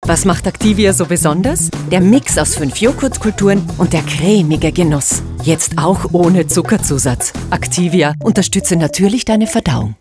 Was macht Activia so besonders? Der Mix aus 5 Joghurtkulturen und der cremige Genuss. Jetzt auch ohne Zuckerzusatz. Activia, unterstütze natürlich deine Verdauung.